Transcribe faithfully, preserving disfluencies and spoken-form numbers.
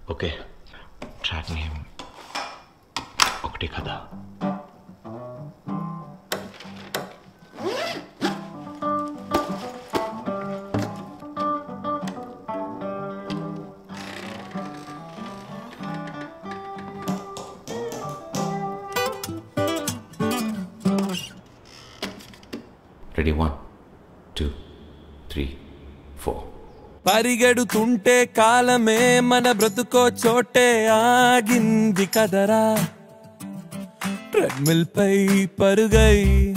Okay, track name ఒకటే కదా. Ready, one two three four. పరిగెడుతుంటే కాలమే మన బ్రతుకో చోటే ఆగింది కదరా. ట్రెడ్మిల్ పై పరుగై